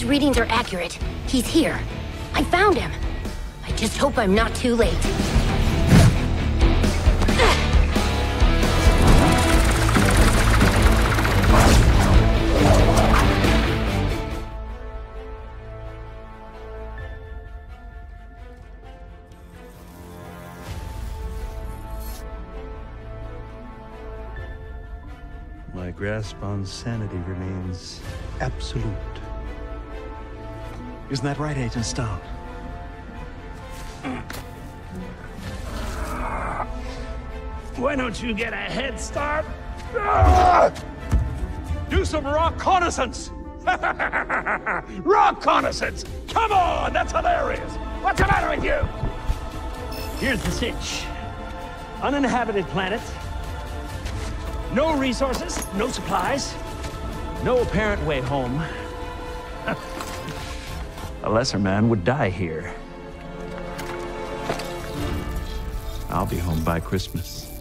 readings are accurate. He's here. I found him. I just hope I'm not too late. My grasp on sanity remains absolute. Isn't that right, Agent Stone? Why don't you get a head start? Do some reconnaissance! Reconnaissance! Come on, that's hilarious! What's the matter with you? Here's the sitch. Uninhabited planet. No resources, no supplies, no apparent way home. A lesser man would die here. I'll be home by Christmas.